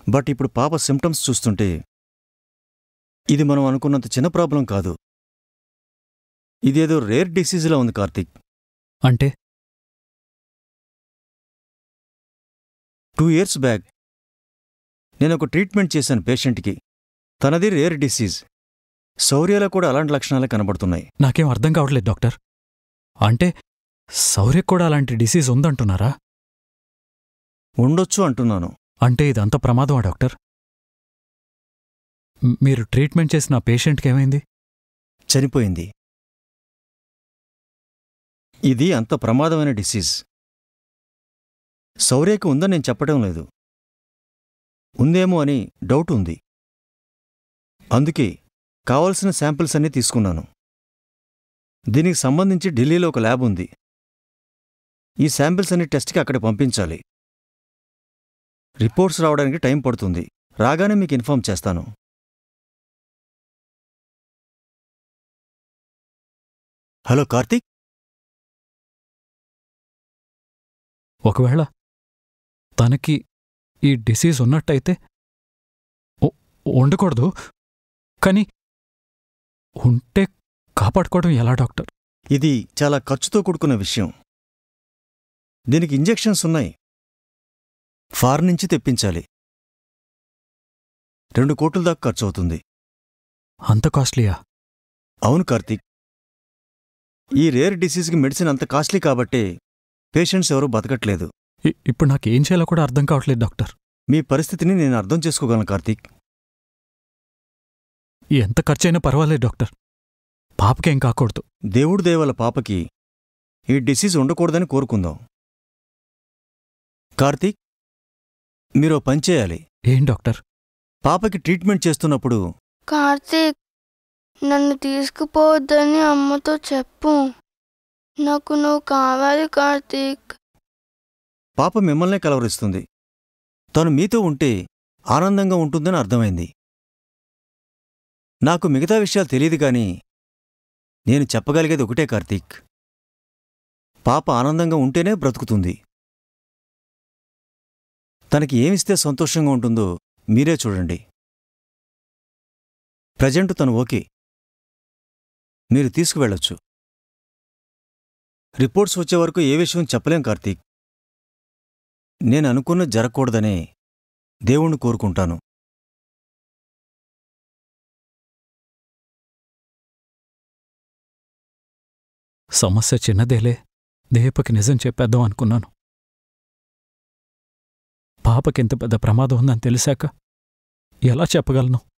But ఇప్పుడు పాప symptoms చూస్తుంటే ఇది మనం అనుకున్నంత చిన్న ప్రాబ్లం కాదు. ఇదేదో రేర్ డిసీజ్లా ఉంది కార్తీక్. అంటే 2 years బ్యాక్ నేనొక ట్రీట్మెంట్ చేశాను పేషెంట్కి. తనది రేర్ డిసీజ్. శౌర్యలో కూడా అలాంటి లక్షణాలే కనబడుతున్నాయి. నాకేం అర్థం కావట్లేదు డాక్టర్. అంటే శౌర్యకు కూడా అలాంటి డిసీజ్ ఉందంటున్నారా? ఉండొచ్చు అంటున్నాను. అంటే ఇదంత ప్రమాదమా డాక్టర్? మీరు ట్రీట్మెంట్ చేసిన పేషెంట్కి ఏమైంది? చనిపోయింది. ఇది అంత ప్రమాదమైన డిసీజ్. శౌర్యకి ఉందని నేను చెప్పడం లేదు. ఉందేమో అని డౌట్ ఉంది. అందుకే కావలసిన శాంపిల్స్ అన్నీ తీసుకున్నాను. దీనికి సంబంధించి ఢిల్లీలో ఒక ల్యాబ్ ఉంది. ఈ శాంపిల్స్ అన్ని టెస్ట్కి అక్కడ పంపించాలి. రిపోర్ట్స్ రావడానికి టైం పడుతుంది. రాగానే మీకు ఇన్ఫార్మ్ చేస్తాను. హలో కార్తీక్. ఒకవేళ తనకి ఈ డిసీజ్ ఉన్నట్టయితే ఉండకూడదు, కానీ ఉంటే కాపాడుకోవడం ఎలా డాక్టర్? ఇది చాలా ఖర్చుతో కూడుకున్న విషయం. దీనికి ఇంజెక్షన్స్ ఉన్నాయి. ఫారెన్ నుంచి తెప్పించాలి. 2 కోట్ల దాకా ఖర్చవుతుంది. అంత కాస్ట్లీయా? అవును కార్తీక్. ఈ రేర్ డిసీజ్కి మెడిసిన్ అంత కాస్ట్లీ కాబట్టే పేషెంట్స్ ఎవరూ బతకట్లేదు. ఇప్పుడు నాకేం చేయాలో కూడా అర్థం కావట్లేదు డాక్టర్. మీ పరిస్థితిని నేను అర్థం చేసుకోగలను కార్తీక్. ఎంత ఖర్చైనా పర్వాలేదు డాక్టర్. పాపకేం కాకూడదు. దేవుడి దయవల్ల పాపకి ఈ డిసీజ్ ఉండకూడదని కోరుకుందాం. కార్తీక్, మీరో పని చేయాలి. ఏం డాక్టర్? పాపకి ట్రీట్మెంట్ చేస్తున్నప్పుడు కార్తీక్, నన్ను తీసుకుపోవద్దని అమ్మతో చెప్పు. నాకు నువ్వు కావాలి కార్తీక్. పాప మిమ్మల్నే కలవరిస్తుంది. తను మీతో ఉంటే ఆనందంగా ఉంటుందని అర్థమైంది. నాకు మిగతా విషయాలు తెలియదు కానీ నేను చెప్పగలిగేది ఒకటే కార్తీక్. పాప ఆనందంగా ఉంటేనే బ్రతుకుతుంది. తనకి ఏమిస్తే సంతోషంగా ఉంటుందో మీరే చూడండి. ప్రజెంట్ తను ఓకే. మీరు తీసుకువెళ్ళొచ్చు. రిపోర్ట్స్ వచ్చే వరకు ఏ విషయం చెప్పలేం కార్తీక్. నేను అనుకున్నది జరగకూడదనే దేవుణ్ణి కోరుకుంటాను. సమస్య చిన్నదేలే. దీపకి నిజం చెప్పేద్దాం అనుకున్నాను. పాపకింత పెద్ద ప్రమాదం ఉందని తెలిసాక ఎలా చెప్పగలను?